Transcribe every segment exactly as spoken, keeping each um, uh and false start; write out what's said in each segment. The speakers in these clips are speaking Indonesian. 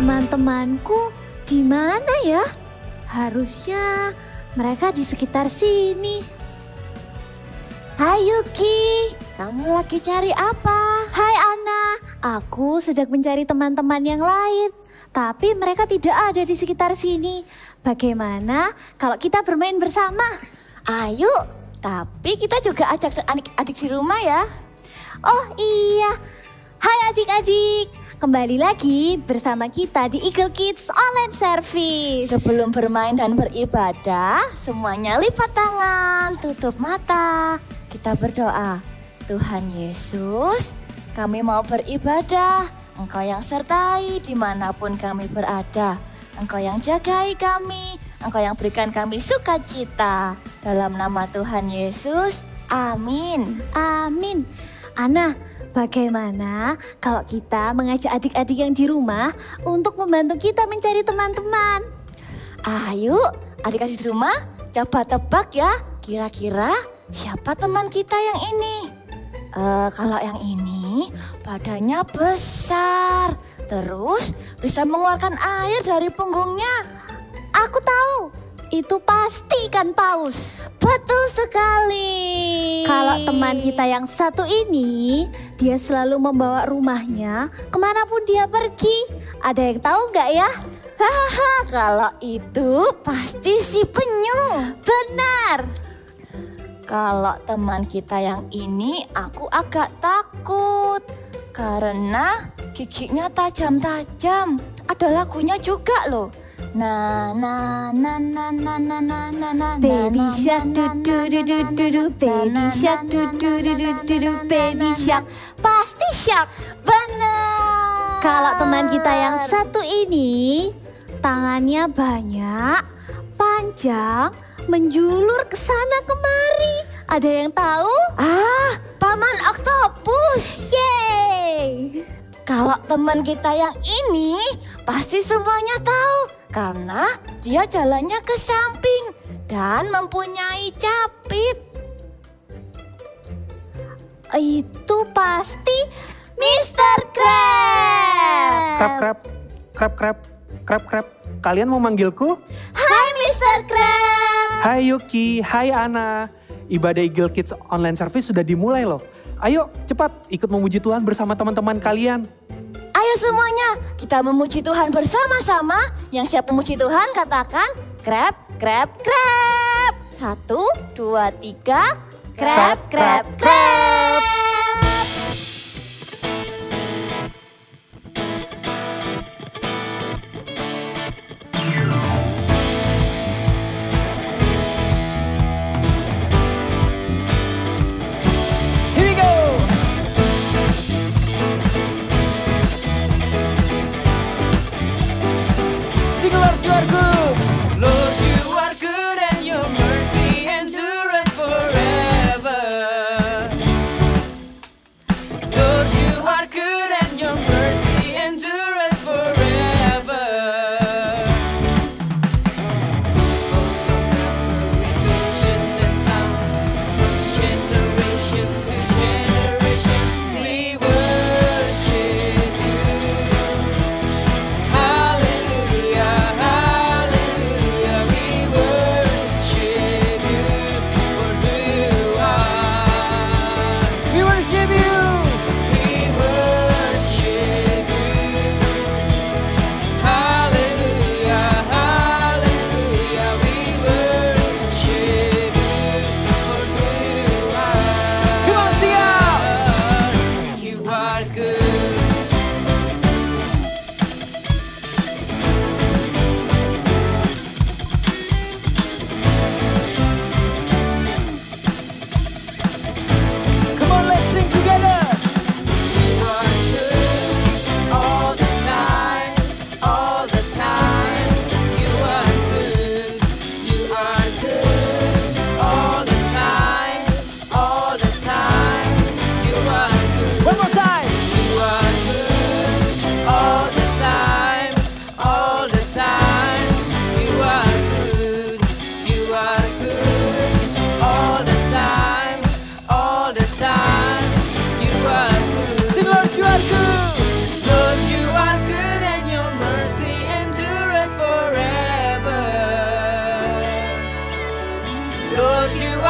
Teman-temanku di mana ya? Harusnya mereka di sekitar sini. Hai Yuki, kamu lagi cari apa? Hai Ana, aku sedang mencari teman-teman yang lain. Tapi mereka tidak ada di sekitar sini. Bagaimana kalau kita bermain bersama? Ayo, tapi kita juga ajak adik-adik di rumah ya. Oh iya, hai adik-adik. Kembali lagi bersama kita di Eagle Kids Online Service. Sebelum bermain dan beribadah, semuanya lipat tangan, tutup mata. Kita berdoa, Tuhan Yesus, kami mau beribadah. Engkau yang sertai dimanapun kami berada. Engkau yang jagai kami, Engkau yang berikan kami sukacita. Dalam nama Tuhan Yesus, amin. Amin. Ana, bagaimana kalau kita mengajak adik-adik yang di rumah untuk membantu kita mencari teman-teman? Ayo, adik-adik di rumah coba tebak ya, kira-kira siapa teman kita yang ini? Uh, kalau yang ini badannya besar, terus bisa mengeluarkan air dari punggungnya. Aku tahu, itu pasti ikan paus. Betul sekali. Kalau teman kita yang satu ini, dia selalu membawa rumahnya kemanapun dia pergi. Ada yang tahu nggak ya? Hahaha, kalau itu pasti si penyu. Benar. Kalau teman kita yang ini aku agak takut. Karena giginya tajam-tajam. Ada lagunya juga loh. Na na na na na na na na na. Baby shark du du du du du du. Baby shark du du du du du du. Baby shark. Pasti shark. Benar. Kalau teman kita yang satu ini, tangannya banyak, panjang, menjulur ke sana kemari. Ada yang tahu? Ah, Paman Oktopus. Yeay. Kalau teman kita yang ini pasti semuanya tahu karena dia jalannya ke samping dan mempunyai capit. Itu pasti mister Crab. Crab, crab, crab, crab, crab, crab. Kalian mau manggilku? Hai mister Crab. Hai Yuki, hai Ana. Ibadah Eagle Kids Online Service sudah dimulai loh. Ayo cepat ikut memuji Tuhan bersama teman-teman kalian. Ayo semuanya, kita memuji Tuhan bersama-sama. Yang siap memuji Tuhan katakan crab, crab, crab. Satu, dua, tiga. Crab, crab, crab. Lord, you are good and your mercy endureth forever.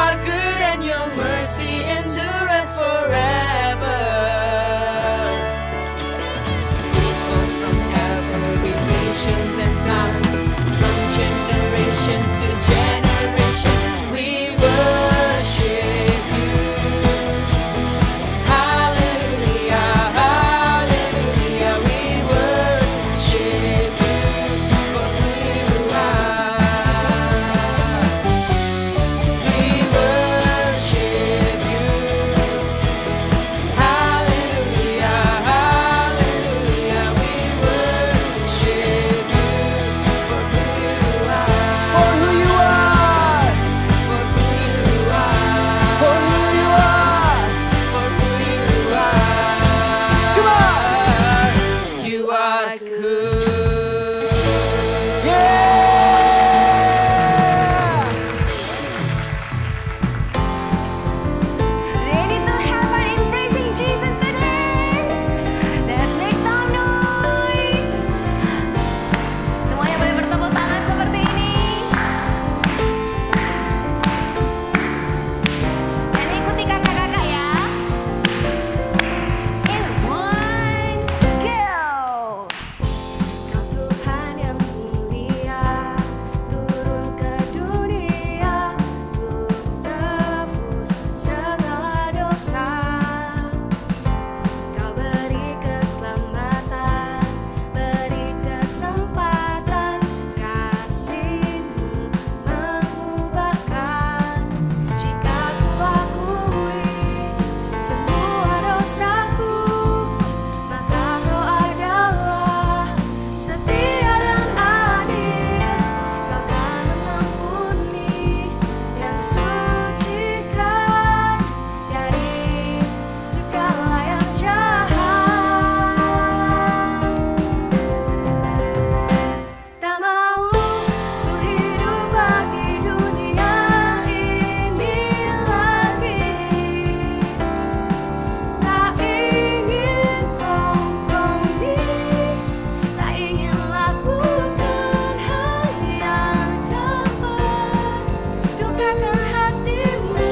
are good and your mercy endureth forever. People from every nation and tongue, from generation to generation, we worship you. Hallelujah, hallelujah, we worship you for who you are. We worship you. Hallelujah, hallelujah, we worship you for who you are. For who you are. For who you are. For who you are. For who you are. Come on. You are good. Yeah. Ready to have fun in praising Jesus today? Let's make some noise. Semuanya boleh bertepuk tangan seperti ini. Dan ikuti kakak-kakak ya. In one, go. Kau Tuhan yang mulia, turun ke dunia, untuk tebus segala dosa. Kau beri keselamatan, beri kesempatan, kasih-Mu mengubahkan. Jika ku akui semua dosaku, maka Kau adalah setia dan adil. Kau kan mengampuni dan sucikan dari segala yang jahat. Tak mau ku hidup bagi dunia ini lagi. Tak ingin kompromi, tak ingin lakukan hal yang dapat dukakan hati-Mu.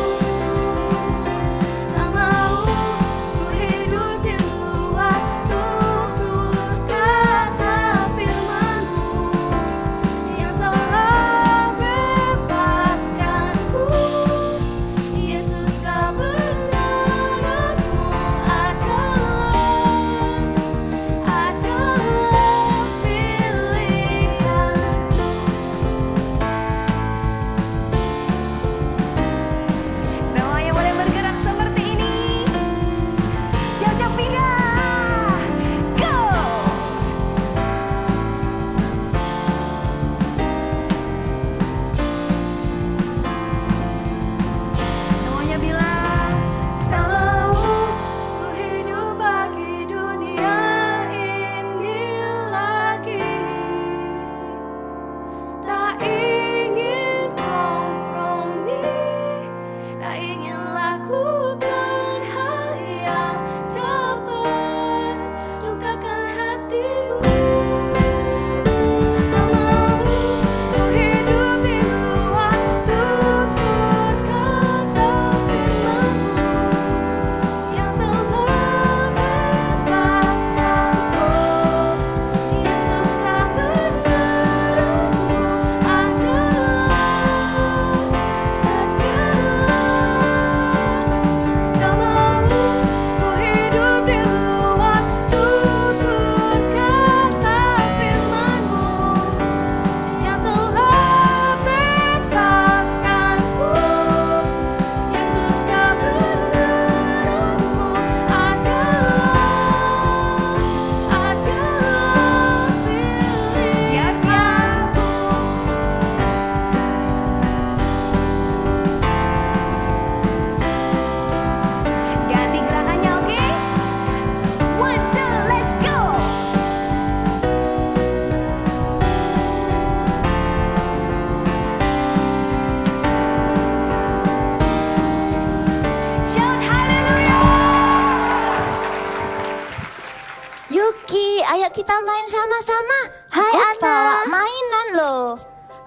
Tak mau ku hidup di luar tutur kata firman-Mu yang telah bebaskanku. Yesus, kebenaran-Mu adalah adalah pilihanku. Semuanya boleh bergerak seperti ini. Siap-siap pindah. Go. Semuanya bilang. Tak mau ku hidup bagi dunia ini lagi. Tak ingin kompromi, tak ingin lakukan hal yang dapat dukakan hati-Mu. Tak mau ku hidup di luar tutur kata firman-Mu yang telah bebaskanku. Yesus, kebenaran-Mu adalah adalah. Tak mau ku hidup di luar tutur kata firman-Mu yang telah bebaskanku. Yesus, kebenaran-Mu adalah adalah pilihanku. Ganti gerakannya, oke? One, two, let's go. Shout hallelujah. Yuki, ayo kita main sama-sama. Hai, Aku Ana. bawa mainan loh.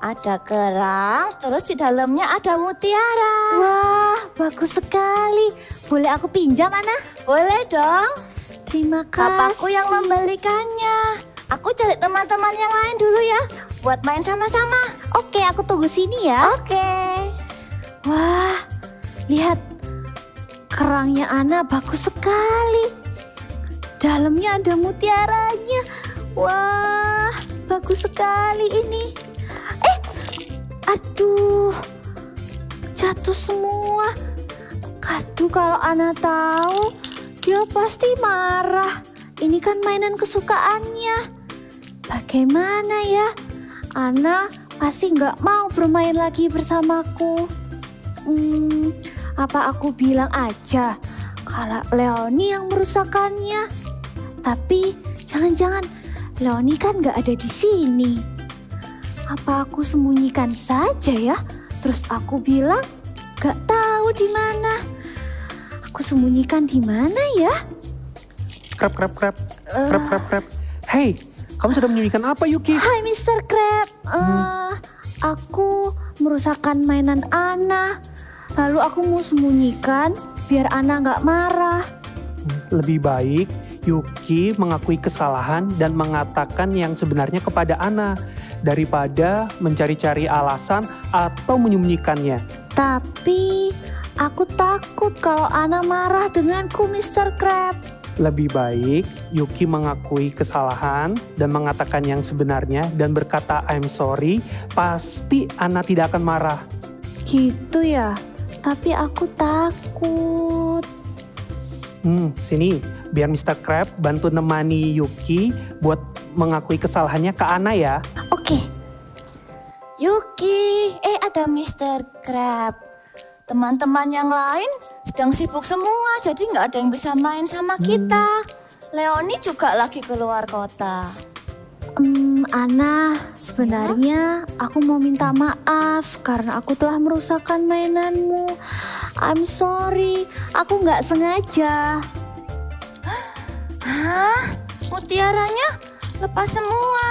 Ada kerang, terus di dalamnya ada mutiara. Wah, bagus sekali. Boleh aku pinjam, Ana? Boleh dong. Terima kasih. Bapakku yang membelikannya. Aku cari teman-teman yang lain dulu ya, buat main sama-sama. Oke, aku tunggu sini ya. Oke. Wah, lihat. Kerangnya Ana bagus sekali. Dalamnya ada mutiaranya. Wah, bagus sekali ini. Eh, aduh. Jatuh semua. Aduh, kalau Ana tahu, dia pasti marah. Ini kan mainan kesukaannya. Bagaimana ya? Ana pasti nggak mau bermain lagi bersamaku. Hmm, apa aku bilang aja kalau Leoni yang merusakkannya? Tapi jangan-jangan Leoni kan nggak ada di sini. Apa aku sembunyikan saja ya? Terus aku bilang nggak tahu di mana. Aku sembunyikan di mana ya? Krep, krep, krep. Krep, krep, krep. Hey, kamu sedang menyembunyikan apa, Yuki? Hai mister Crab, uh, aku merusakkan mainan Ana. Lalu aku mau sembunyikan biar Ana nggak marah. Lebih baik Yuki mengakui kesalahan dan mengatakan yang sebenarnya kepada Ana daripada mencari-cari alasan atau menyembunyikannya. Tapi aku takut kalau Ana marah denganku, mister Crab. Lebih baik Yuki mengakui kesalahan dan mengatakan yang sebenarnya dan berkata I'm sorry, pasti Ana tidak akan marah. Gitu ya, tapi aku takut. Hmm, sini biar mister Crab bantu nemani Yuki buat mengakui kesalahannya ke Ana ya. Oke. Yuki, eh ada mister Crab. Teman-teman yang lain sedang sibuk semua, jadi nggak ada yang bisa main sama kita. Leoni juga lagi keluar kota. Hmm, Ana, sebenarnya aku mau minta maaf karena aku telah merusakkan mainanmu. I'm sorry, aku nggak sengaja. Hah? Mutiaranya lepas semua.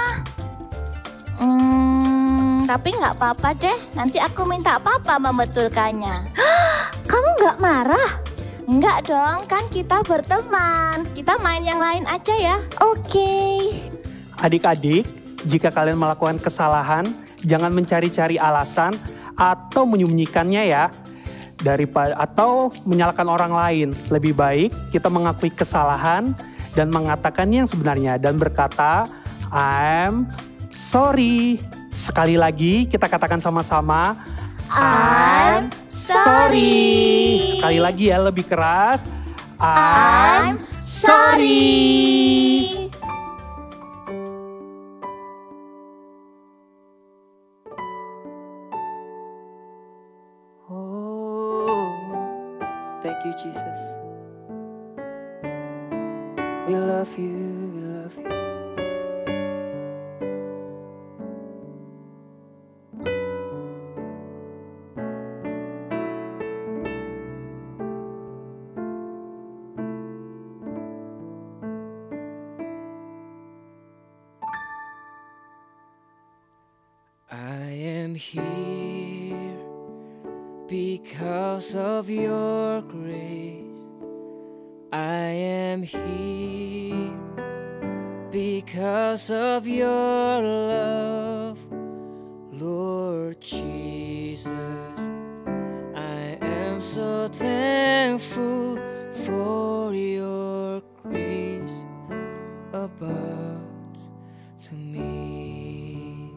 Hmm, tapi nggak apa-apa deh. Nanti aku minta papa membetulkannya. Kamu nggak marah? Enggak dong, kan kita berteman. Kita main yang lain aja ya. Oke. Adik-adik, jika kalian melakukan kesalahan, jangan mencari-cari alasan atau menyembunyikannya ya. Daripada atau menyalahkan orang lain. Lebih baik kita mengakui kesalahan dan mengatakan yang sebenarnya dan berkata I'm sorry. Sekali lagi kita katakan sama-sama I'm sorry. Sekali lagi ya lebih keras. I'm sorry. Thank you, Jesus. We love you, we love you. I am here because of your grace. I am here because of your love, Lord Jesus. I am so thankful for your grace about to me.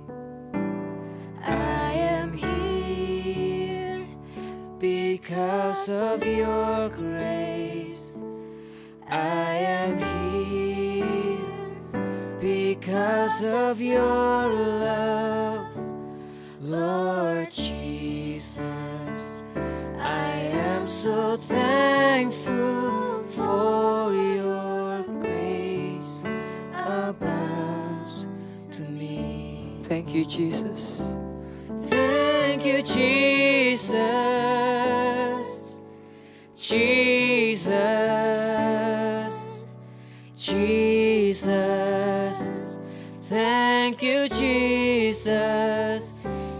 I am here because of your grace. I am here because of your love, Lord Jesus. I am so thankful for your grace abounds to me. Thank you, Jesus. Thank you, Jesus. Jesus. Jesus. Thank you, Jesus.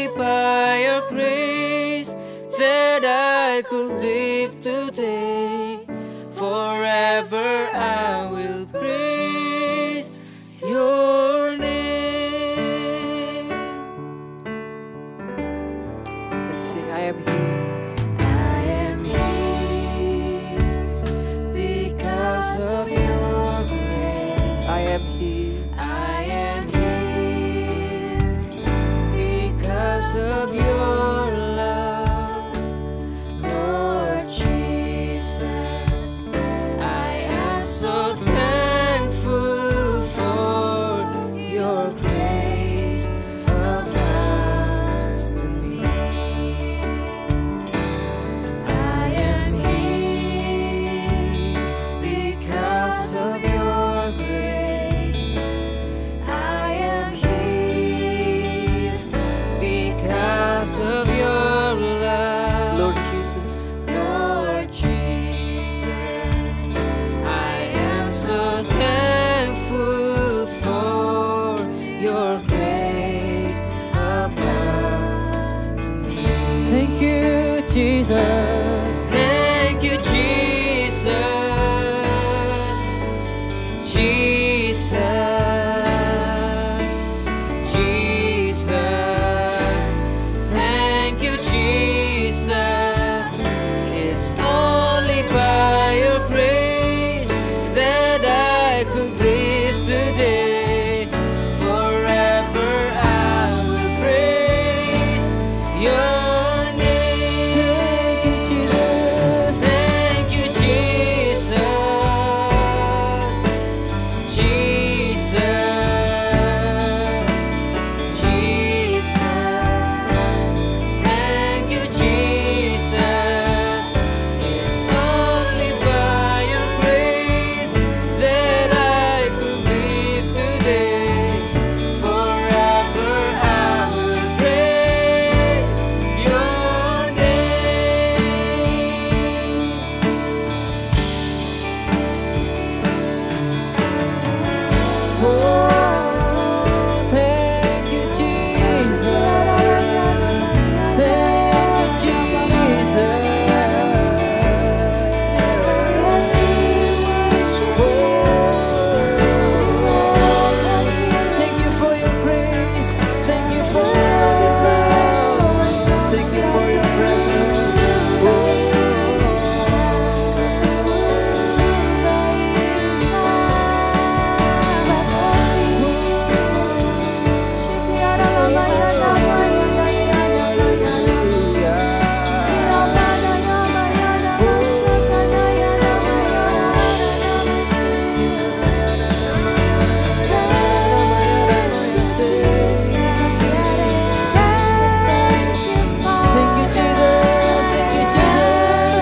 only by your grace that I could live today. Forever I will praise your name. Let's sing, I am here. I am here because of your grace. I am here. I am here because of your love, Lord Jesus. I am so thankful for your grace abounds to me. I am here because of your grace. I am here because of your love, Lord Jesus. Lord Jesus, I am so thankful for your grace abounds to me. Thank you, Jesus. Thank you, Jesus. Jesus. Jesus. Thank you, Jesus. It's only by your grace that I could live today. Forever I will praise your name. Thank you, Jesus. Thank you, Jesus. Jesus. Jesus. Thank you, Jesus. It's only by your grace that I could live today. Forever I will praise your name. Oh, thank you, Jesus. Thank you, Jesus. Thank you for your grace. Thank you for your love. Thank you for your presence. Thank you, Jesus. Thank you, Jesus.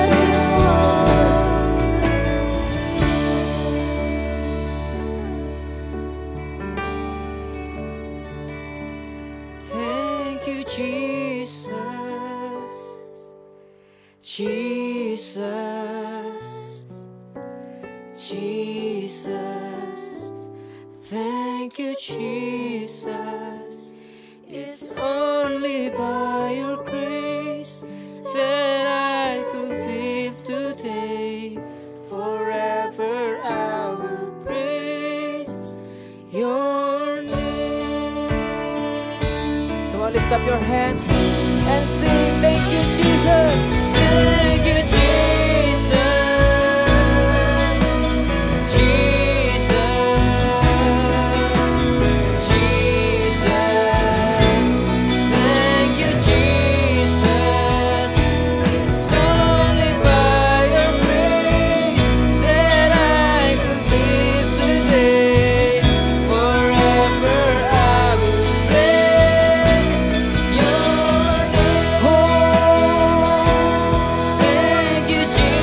Thank you, Jesus. Jesus. Jesus. Thank you, Jesus. It's only by your grace that I could live today. Forever I will praise your name. Come on, lift up your hands and sing. Thank you, Jesus. Thank you, Jesus. Jesus. Jesus. Thank you, Jesus. It's only by your grace that I could live today. Forever I will praise your name. Oh, thank you, Jesus.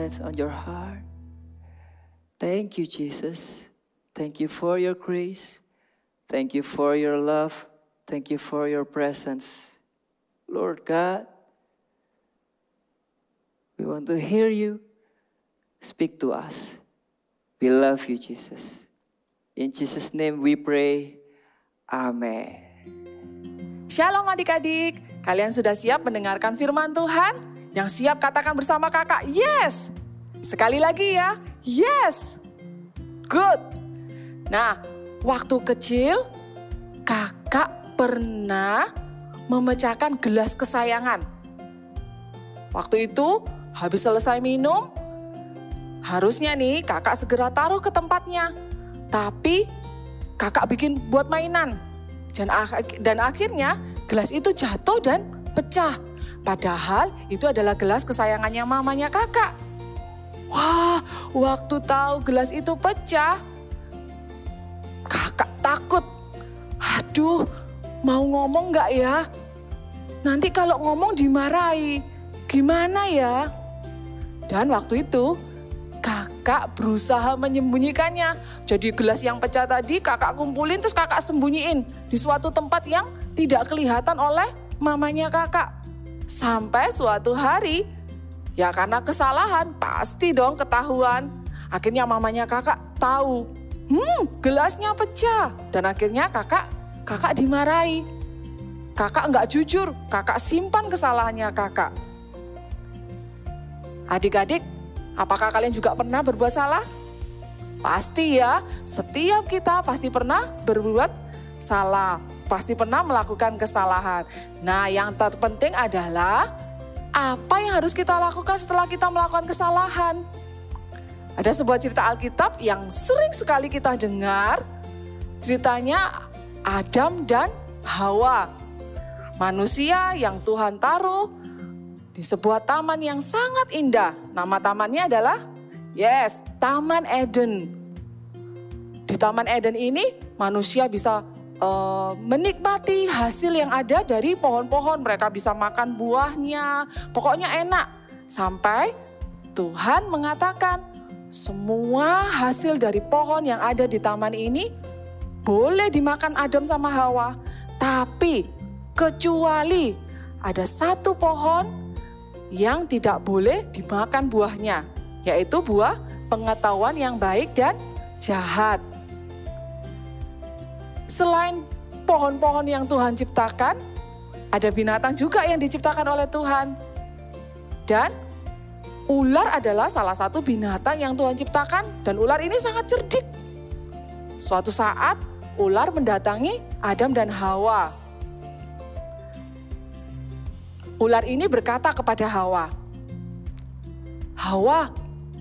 hands on your heart. Thank you, Jesus. Thank you for your grace. Thank you for your love. Thank you for your presence. Lord God, we want to hear you. Speak to us. We love you, Jesus. In Jesus' name we pray. Amen. Shalom adik-adik, kalian sudah siap mendengarkan firman Tuhan? Yang siap katakan bersama kakak, yes! Sekali lagi ya, yes! Good! Nah, waktu kecil, kakak pernah memecahkan gelas kesayangan. Waktu itu, habis selesai minum, harusnya nih kakak segera taruh ke tempatnya. Tapi kakak bikin buat mainan. Dan, dan akhirnya gelas itu jatuh dan pecah. Padahal itu adalah gelas kesayangannya mamanya kakak. Wah, waktu tahu gelas itu pecah, kakak takut. Aduh, mau ngomong gak ya? Nanti kalau ngomong dimarahi, gimana ya? Dan waktu itu kakak berusaha menyembunyikannya. Jadi gelas yang pecah tadi kakak kumpulin terus kakak sembunyiin di suatu tempat yang tidak kelihatan oleh mamanya kakak. Sampai suatu hari, ya karena kesalahan pasti dong ketahuan. Akhirnya mamanya kakak tahu, hmm gelasnya pecah. Dan akhirnya kakak, kakak dimarahi. Kakak nggak jujur, kakak simpan kesalahannya kakak. Adik-adik, apakah kalian juga pernah berbuat salah? Pasti ya, setiap kita pasti pernah berbuat salah, pasti pernah melakukan kesalahan. Nah, yang terpenting adalah apa yang harus kita lakukan setelah kita melakukan kesalahan. Ada sebuah cerita Alkitab yang sering sekali kita dengar, ceritanya Adam dan Hawa. Manusia yang Tuhan taruh di sebuah taman yang sangat indah. Nama tamannya adalah yes, Taman Eden. Di Taman Eden ini manusia bisa uh, menikmati hasil yang ada dari pohon-pohon. Mereka bisa makan buahnya, pokoknya enak. Sampai Tuhan mengatakan semua hasil dari pohon yang ada di taman ini boleh dimakan Adam sama Hawa. Tapi kecuali ada satu pohon yang tidak boleh dimakan buahnya, yaitu buah pengetahuan yang baik dan jahat. Selain pohon-pohon yang Tuhan ciptakan, ada binatang juga yang diciptakan oleh Tuhan. Dan ular adalah salah satu binatang yang Tuhan ciptakan, dan ular ini sangat cerdik. Suatu saat ular mendatangi Adam dan Hawa. Ular ini berkata kepada Hawa, Hawa,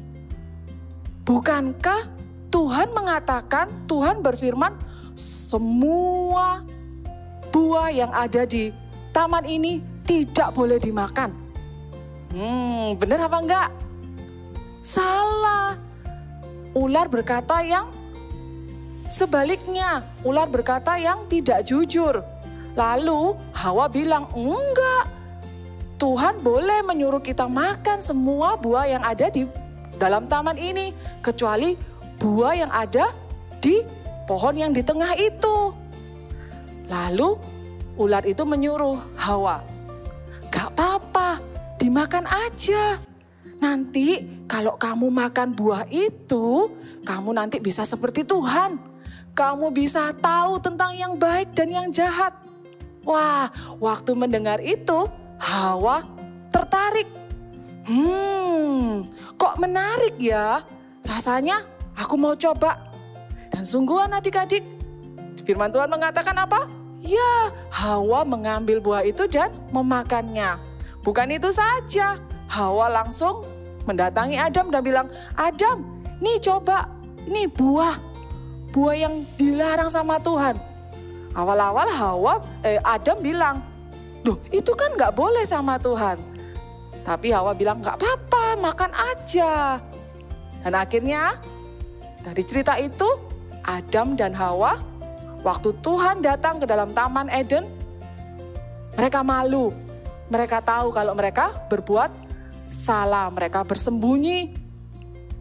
bukankah Tuhan mengatakan, Tuhan berfirman, semua buah yang ada di taman ini tidak boleh dimakan? Hmm, benar apa enggak? Salah. Ular berkata yang sebaliknya. Ular berkata yang tidak jujur. Lalu Hawa bilang, enggak. Tuhan boleh menyuruh kita makan semua buah yang ada di dalam taman ini, kecuali buah yang ada di pohon yang di tengah itu. Lalu ular itu menyuruh Hawa, gak apa-apa, dimakan aja. Nanti kalau kamu makan buah itu, kamu nanti bisa seperti Tuhan. Kamu bisa tahu tentang yang baik dan yang jahat. Wah, waktu mendengar itu, Hawa tertarik. Hmm, kok menarik ya? Rasanya aku mau coba. Dan sungguhan adik-adik, firman Tuhan mengatakan apa? Ya, Hawa mengambil buah itu dan memakannya. Bukan itu saja, Hawa langsung mendatangi Adam dan bilang, Adam, nih coba, ini buah, buah yang dilarang sama Tuhan. Awal-awal Hawa, eh, Adam bilang, duh itu kan gak boleh sama Tuhan. Tapi Hawa bilang gak apa-apa, makan aja. Dan akhirnya dari cerita itu, Adam dan Hawa, waktu Tuhan datang ke dalam Taman Eden, mereka malu. Mereka tahu kalau mereka berbuat salah, mereka bersembunyi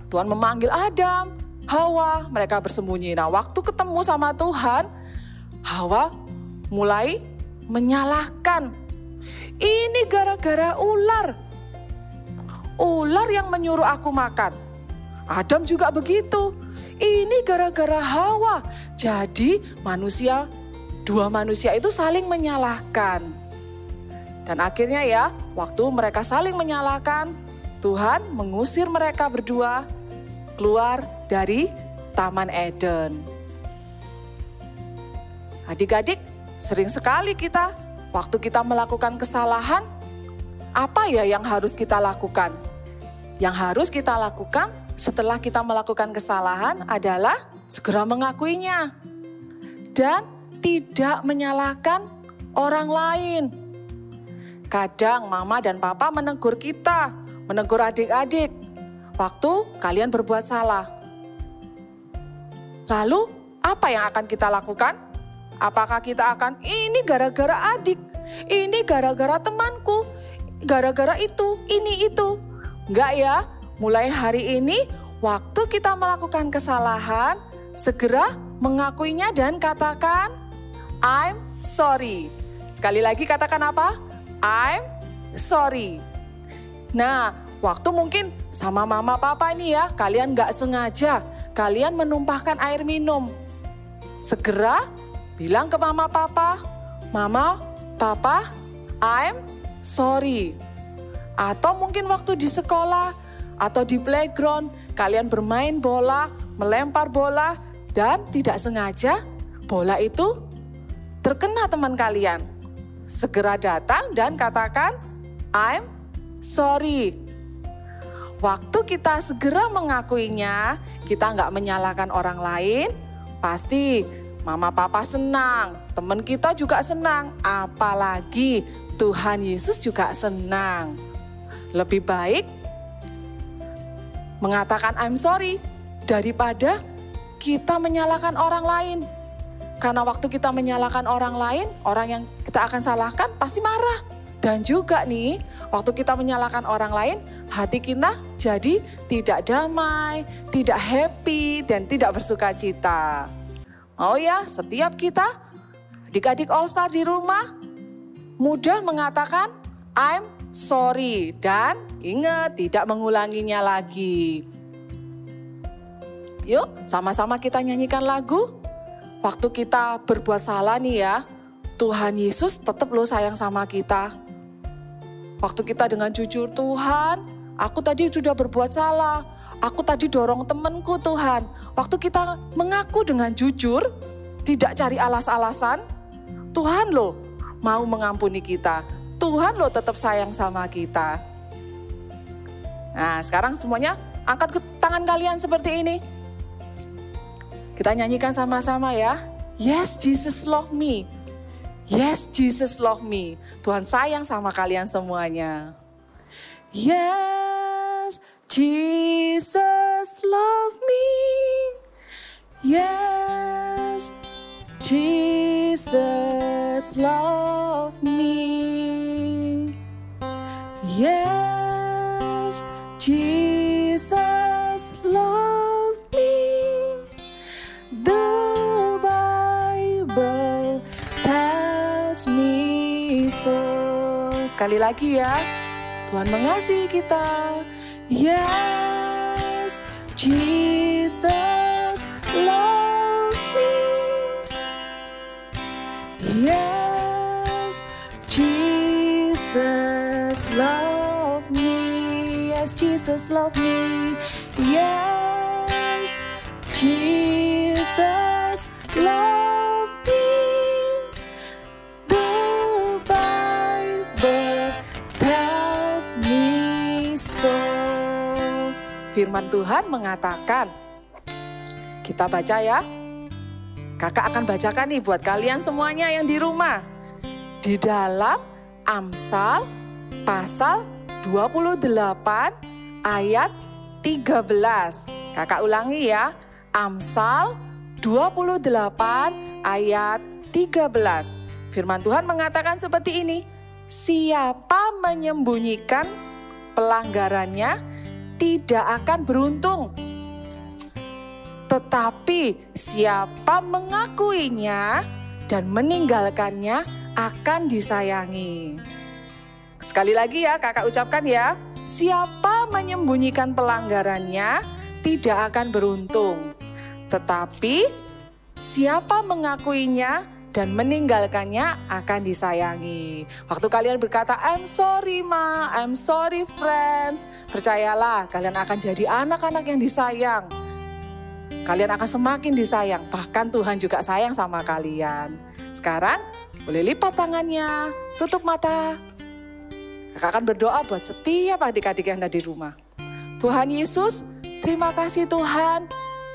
Tuhan memanggil Adam, Hawa, mereka bersembunyi. Nah, waktu ketemu sama Tuhan, Hawa mulai menyalahkan. Ini gara-gara ular. Ular yang menyuruh aku makan. Adam juga begitu. Ini gara-gara Hawa. Jadi manusia, dua manusia itu saling menyalahkan. Dan akhirnya ya, waktu mereka saling menyalahkan, Tuhan mengusir mereka berdua keluar dari Taman Eden. Adik-adik, sering sekali kita, waktu kita melakukan kesalahan, apa ya yang harus kita lakukan? Yang harus kita lakukan setelah kita melakukan kesalahan adalah segera mengakuinya. Dan tidak menyalahkan orang lain. Kadang mama dan papa menegur kita, menegur adik-adik, waktu kalian berbuat salah. Lalu apa yang akan kita lakukan? Apakah kita akan, ini gara-gara adik, ini gara-gara temanku, gara-gara itu, ini itu. Enggak ya, mulai hari ini waktu kita melakukan kesalahan, segera mengakuinya dan katakan, I'm sorry. Sekali lagi katakan apa? I'm sorry. Nah, waktu mungkin sama mama papa nih ya, kalian gak sengaja, kalian menumpahkan air minum. Segera bilang ke mama papa, Mama, Papa, I'm sorry. Atau mungkin waktu di sekolah atau di playground, kalian bermain bola, melempar bola, dan tidak sengaja bola itu terkena teman kalian. Segera datang dan katakan, I'm sorry. Waktu kita segera mengakuinya, kita nggak menyalahkan orang lain, pasti mama papa senang, teman kita juga senang, apalagi Tuhan Yesus juga senang. Lebih baik mengatakan I'm sorry daripada kita menyalahkan orang lain. Karena waktu kita menyalahkan orang lain, orang yang kita akan salahkan pasti marah. Dan juga nih, waktu kita menyalahkan orang lain, hati kita jadi tidak damai, tidak happy, dan tidak bersuka cita. Mau ya, setiap kita, adik-adik All Star di rumah, mudah mengatakan I'm sorry. Dan ingat, tidak mengulanginya lagi. Yuk, sama-sama kita nyanyikan lagu. Waktu kita berbuat salah nih ya, Tuhan Yesus tetap loh sayang sama kita. Waktu kita dengan jujur, Tuhan, aku tadi sudah berbuat salah. Aku tadi dorong temanku Tuhan. Waktu kita mengaku dengan jujur, tidak cari alas-alasan, Tuhan loh mau mengampuni kita. Tuhan loh tetap sayang sama kita. Nah, sekarang semuanya angkat ke tangan kalian seperti ini. Kita nyanyikan sama-sama ya. Yes, Jesus love me. Yes, Jesus love me. Tuhan sayang sama kalian semuanya. Yes, Jesus love me. Yes, Jesus love me. Yes, Jesus love me. The Bible tells me so. Sekali lagi ya, Tuhan mengasihi kita. Yes, Jesus love me. Yes, Jesus love me. Yes, Jesus love me. Yes, Jesus love me. The Bible tells me so. Firman Tuhan mengatakan, kita baca ya. Kakak akan bacakan nih buat kalian semuanya yang di rumah. Di dalam Amsal pasal dua puluh delapan ayat tiga belas. Kakak ulangi ya. Amsal dua puluh delapan ayat tiga belas. Firman Tuhan mengatakan seperti ini. Siapa menyembunyikan pelanggarannya tidak akan beruntung. Tetapi siapa mengakuinya dan meninggalkannya akan disayangi. Sekali lagi ya, kakak ucapkan ya. Siapa menyembunyikan pelanggarannya tidak akan beruntung. Tetapi siapa mengakuinya dan meninggalkannya akan disayangi. Waktu kalian berkata, I'm sorry ma, I'm sorry friends. Percayalah, kalian akan jadi anak-anak yang disayang. Kalian akan semakin disayang, bahkan Tuhan juga sayang sama kalian. Sekarang boleh lipat tangannya, tutup mata. Kakak akan berdoa buat setiap adik-adik yang ada di rumah. Tuhan Yesus, terima kasih Tuhan.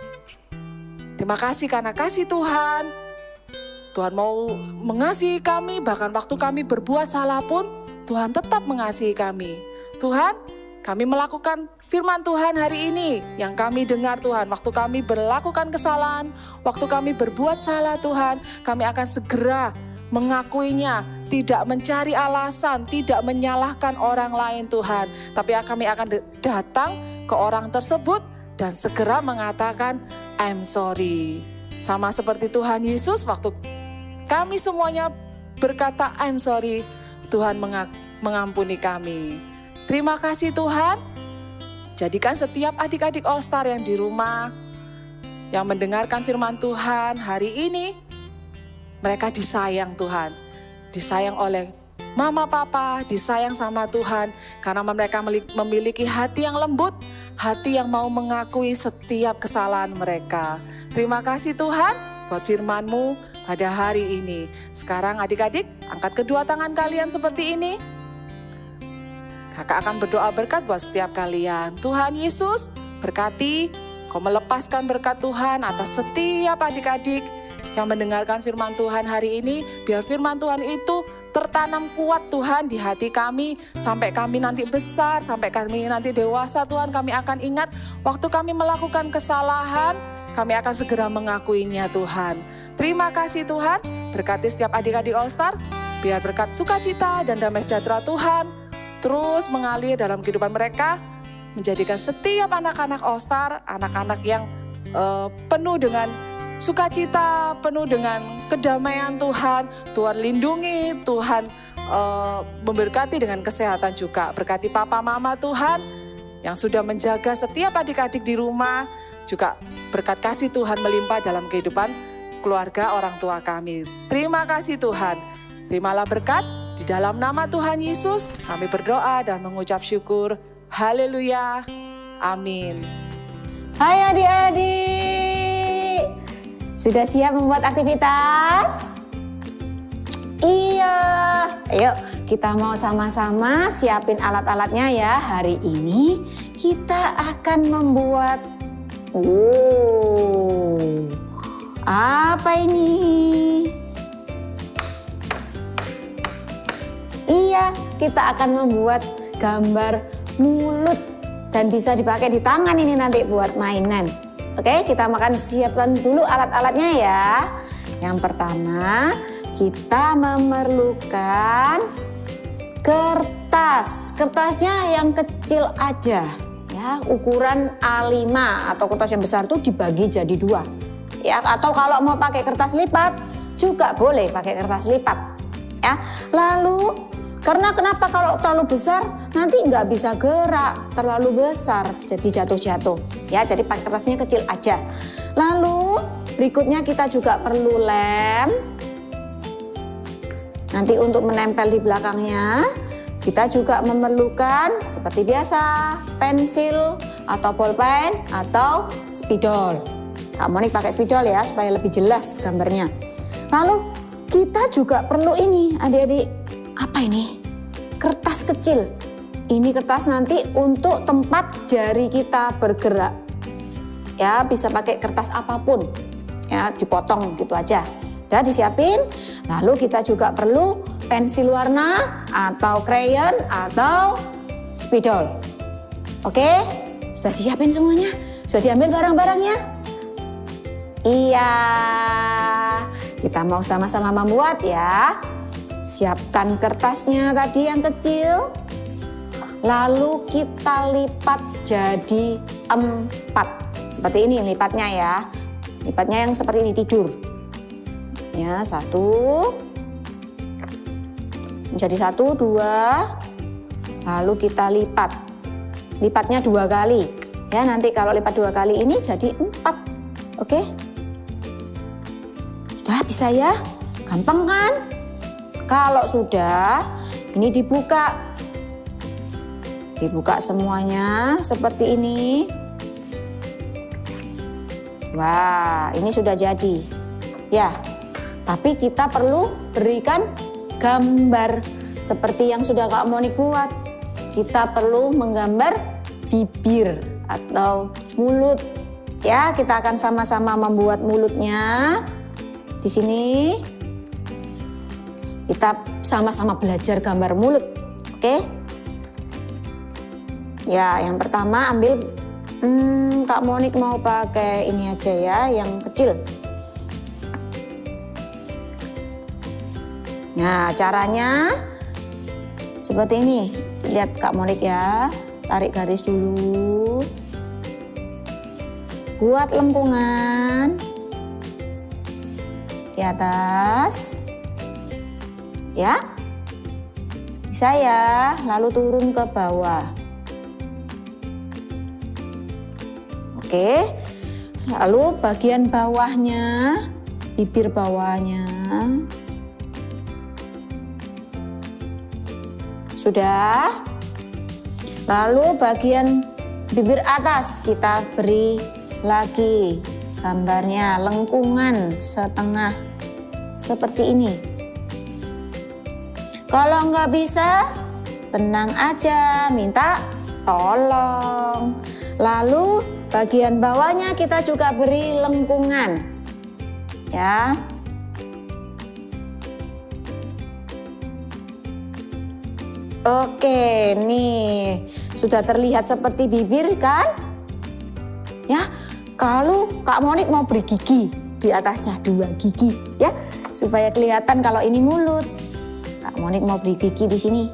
Terima kasih karena kasih Tuhan. Tuhan mau mengasihi kami, bahkan waktu kami berbuat salah pun, Tuhan tetap mengasihi kami. Tuhan, kami melakukan firman Tuhan hari ini yang kami dengar Tuhan. Waktu kami melakukan kesalahan, waktu kami berbuat salah Tuhan, kami akan segera mengakuinya, tidak mencari alasan, tidak menyalahkan orang lain Tuhan. Tapi kami akan datang ke orang tersebut dan segera mengatakan, I'm sorry. Sama seperti Tuhan Yesus, waktu kami semuanya berkata, I'm sorry, Tuhan mengampuni kami. Terima kasih Tuhan. Jadikan setiap adik-adik All Star yang di rumah, yang mendengarkan firman Tuhan hari ini, mereka disayang Tuhan. Disayang oleh mama papa, disayang sama Tuhan. Karena mereka memiliki hati yang lembut, hati yang mau mengakui setiap kesalahan mereka. Terima kasih Tuhan buat firman-Mu pada hari ini. Sekarang adik-adik, angkat kedua tangan kalian seperti ini. Kakak akan berdoa berkat buat setiap kalian. Tuhan Yesus, berkati, Kau melepaskan berkat Tuhan atas setiap adik-adik yang mendengarkan firman Tuhan hari ini. Biar firman Tuhan itu tertanam kuat Tuhan di hati kami. Sampai kami nanti besar, sampai kami nanti dewasa Tuhan, kami akan ingat waktu kami melakukan kesalahan, kami akan segera mengakuinya Tuhan. Terima kasih Tuhan, berkati setiap adik-adik All Star. Biar berkat sukacita dan damai sejahtera Tuhan terus mengalir dalam kehidupan mereka, menjadikan setiap anak-anak All Star, anak-anak yang uh, penuh dengan sukacita, penuh dengan kedamaian Tuhan. Tuhan lindungi, Tuhan uh, memberkati dengan kesehatan juga. Berkati papa mama Tuhan yang sudah menjaga setiap adik-adik di rumah, juga berkat kasih Tuhan melimpah dalam kehidupan keluarga orang tua kami. Terima kasih Tuhan, terimalah berkat. Di dalam nama Tuhan Yesus, kami berdoa dan mengucap syukur. Haleluya. Amin. Hai adik-adik. Sudah siap membuat aktivitas? Iya. Ayo kita mau sama-sama siapin alat-alatnya ya. Hari ini kita akan membuat... Wow. Apa ini? Iya, kita akan membuat gambar mulut dan bisa dipakai di tangan ini nanti buat mainan. Oke, kita makan siapkan dulu alat-alatnya ya. Yang pertama, kita memerlukan kertas. Kertasnya yang kecil aja ya, ukuran A lima atau kertas yang besar itu dibagi jadi dua. Ya, atau kalau mau pakai kertas lipat juga boleh pakai kertas lipat. Ya, lalu karena kenapa kalau terlalu besar nanti nggak bisa gerak, terlalu besar jadi jatuh-jatuh. Ya, jadi pakai kertasnya kecil aja. Lalu berikutnya kita juga perlu lem. Nanti untuk menempel di belakangnya kita juga memerlukan seperti biasa pensil atau bolpen atau spidol. Kamu nih pakai spidol ya supaya lebih jelas gambarnya. Lalu kita juga perlu ini adik-adik. Apa ini? Kertas kecil. Ini kertas nanti untuk tempat jari kita bergerak. Ya, bisa pakai kertas apapun. Ya, dipotong gitu aja. Udah disiapin. Lalu kita juga perlu pensil warna atau crayon atau spidol. Oke? Sudah disiapin semuanya? Sudah diambil barang-barangnya? Iya. Kita mau sama-sama membuat ya. Siapkan kertasnya tadi yang kecil. lalu kita lipat jadi empat. Seperti ini lipatnya ya. Lipatnya yang seperti ini, tidur. Ya, satu. Jadi satu, dua. Lalu kita lipat. Lipatnya dua kali. Ya, nanti kalau lipat dua kali ini jadi empat. Oke? Sudah bisa ya? Gampang kan? Kalau sudah, ini dibuka. Dibuka semuanya seperti ini. Wah, ini sudah jadi. Ya, tapi kita perlu berikan gambar seperti yang sudah Kak Monik buat. Kita perlu menggambar bibir atau mulut. Ya, kita akan sama-sama membuat mulutnya. Di sini kita sama-sama belajar gambar mulut. Oke? Ya, yang pertama ambil hmm, Kak Monik mau pakai ini aja ya, yang kecil. Nah, caranya seperti ini. Lihat Kak Monik ya, tarik garis dulu. Buat lengkungan di atas. Ya. Bisa ya, lalu turun ke bawah. Oke. Lalu bagian bawahnya, bibir bawahnya. Sudah. Lalu bagian bibir atas kita beri lagi gambarnya lengkungan setengah seperti ini. Kalau nggak bisa, tenang aja, minta tolong. Lalu bagian bawahnya kita juga beri lengkungan. Ya. Oke, nih sudah terlihat seperti bibir kan? Ya, kalau Kak Monik mau beri gigi di atasnya dua gigi, ya, supaya kelihatan kalau ini mulut. Kak Monik mau beri gigi di sini.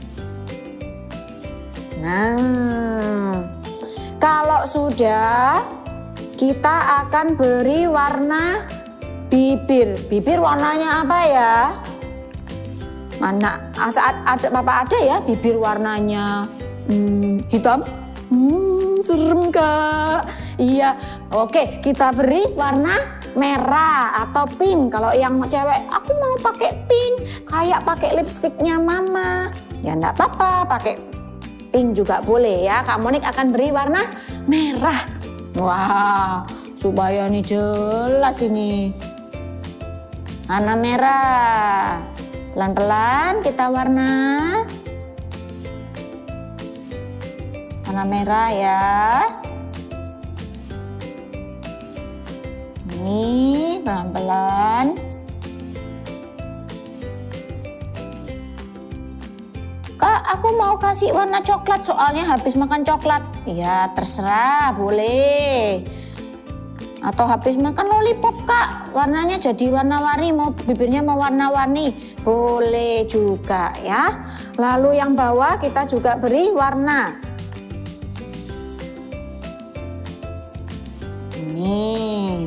Nah, kalau sudah, kita akan beri warna bibir. Bibir warnanya apa ya? Mana saat ada Bapak ada ya bibir warnanya hmm, hitam? Hmm, serem Kak. Iya, oke kita beri warna merah atau pink. Kalau yang cewek, aku mau pakai pink, kayak pakai lipstiknya Mama. Ya enggak apa-apa, pakai pink juga boleh ya. Kak Monik akan beri warna merah. Wah, supaya ini jelas ini. Warna merah. Pelan-pelan kita warna. Warna merah ya. Ini pelan-pelan. Kak, aku mau kasih warna coklat soalnya habis makan coklat. Ya terserah, boleh. Atau habis makan lollipop Kak, warnanya jadi warna-warni, mau bibirnya mau warna-warni, boleh juga ya. Lalu yang bawah kita juga beri warna. Ini.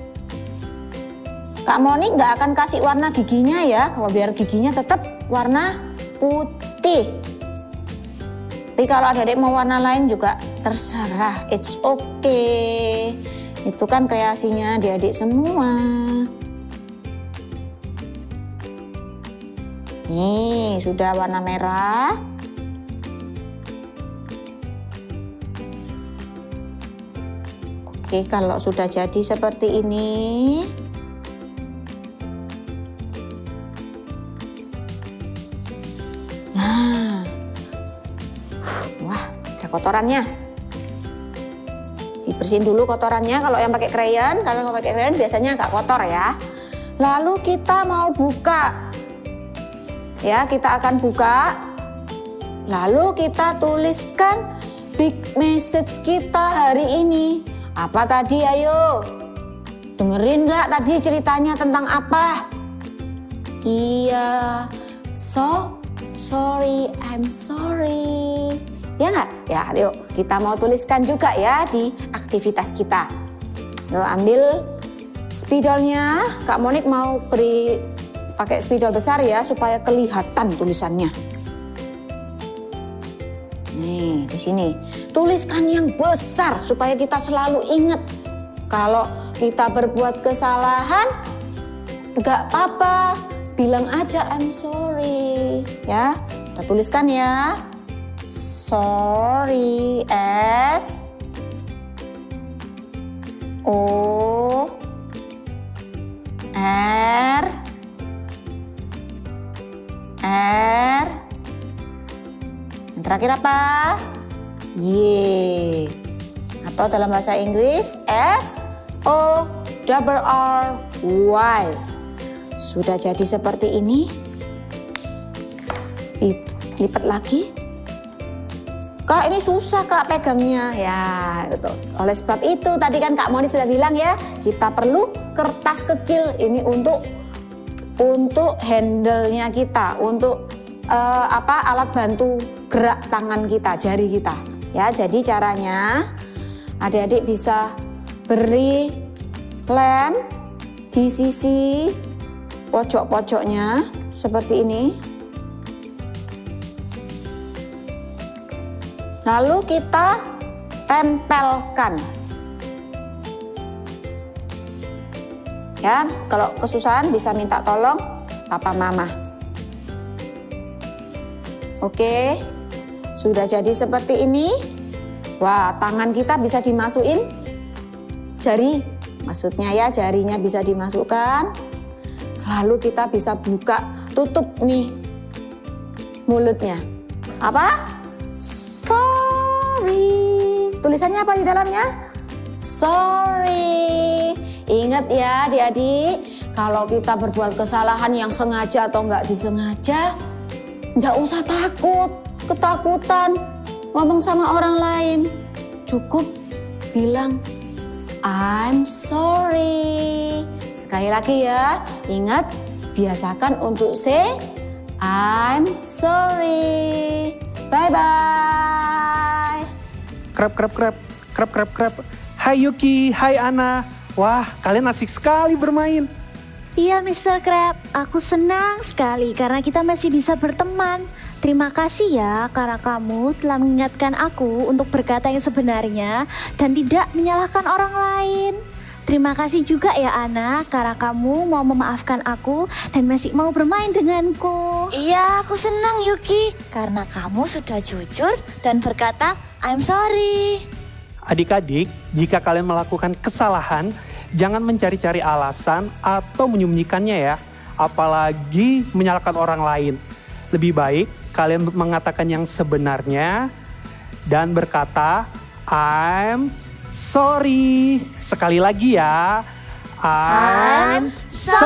Kak Monik nggak akan kasih warna giginya ya, kalau biar giginya tetap warna putih. Tapi kalau adik-adik mau warna lain juga terserah, it's okay. Itu kan kreasinya adik-adik semua. Nih, sudah warna merah. Oke, kalau sudah jadi seperti ini. Nah. Wah, ada kotorannya. Dibersihin dulu kotorannya kalau yang pakai krayon, kalau nggak pakai krayon biasanya agak kotor ya. Lalu kita mau buka, ya kita akan buka. Lalu kita tuliskan big message kita hari ini. Apa tadi? Ayo, dengerin nggak tadi ceritanya tentang apa? Iya, so sorry, I'm sorry. Ya nggak? Ya, yuk kita mau tuliskan juga ya di aktivitas kita. Yuk ambil spidolnya. Kak Monik mau beri pakai spidol besar ya supaya kelihatan tulisannya. Nih, di sini. Tuliskan yang besar supaya kita selalu ingat. Kalau kita berbuat kesalahan, nggak apa-apa. Bilang aja I'm sorry. Ya, kita tuliskan ya. Sorry, S O R R. Yang terakhir apa? Y. Atau dalam bahasa Inggris S O R R Y. Sudah jadi seperti ini. Lipat lagi. Kak, ini susah Kak pegangnya. Ya, gitu. Oleh sebab itu tadi kan Kak Moni sudah bilang ya, kita perlu kertas kecil ini untuk untuk handle-nya kita, untuk uh, apa alat bantu gerak tangan kita, jari kita. Ya, jadi caranya adik-adik bisa beri lem di sisi pojok-pojoknya seperti ini. Lalu kita tempelkan. Ya, kalau kesusahan bisa minta tolong papa mama. Oke, sudah jadi seperti ini. Wah, tangan kita bisa dimasukin jari. Maksudnya ya jarinya bisa dimasukkan. Lalu kita bisa buka, tutup nih mulutnya. Apa? Sorry. Tulisannya apa di dalamnya? Sorry. Ingat ya adik-adik, kalau kita berbuat kesalahan yang sengaja atau nggak disengaja, nggak usah takut, ketakutan, ngomong sama orang lain. Cukup bilang, I'm sorry. Sekali lagi ya, ingat, biasakan untuk say, I'm sorry. Bye-bye. Krep, krep, krep, krep, krep, krep. Hai Yuki, hai Ana. Wah, kalian asik sekali bermain. Iya mister Crab, aku senang sekali karena kita masih bisa berteman. Terima kasih ya karena kamu telah mengingatkan aku untuk berkata yang sebenarnya dan tidak menyalahkan orang lain. Terima kasih juga ya Ana karena kamu mau memaafkan aku dan masih mau bermain denganku. Iya, aku senang Yuki karena kamu sudah jujur dan berkata I'm sorry. Adik-adik, jika kalian melakukan kesalahan, jangan mencari-cari alasan atau menyembunyikannya ya, apalagi menyalahkan orang lain. Lebih baik kalian mengatakan yang sebenarnya dan berkata I'm sorry. Sekali lagi ya, I'm sorry.